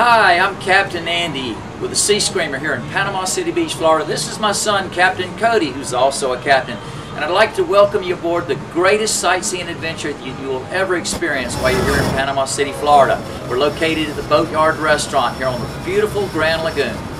Hi, I'm Captain Andy with the Sea Screamer here in Panama City Beach, Florida. This is my son, Captain Cody, who's also a captain. And I'd like to welcome you aboard the greatest sightseeing adventure you will ever experience while you're here in Panama City, Florida. We're located at the Boatyard Restaurant here on the beautiful Grand Lagoon.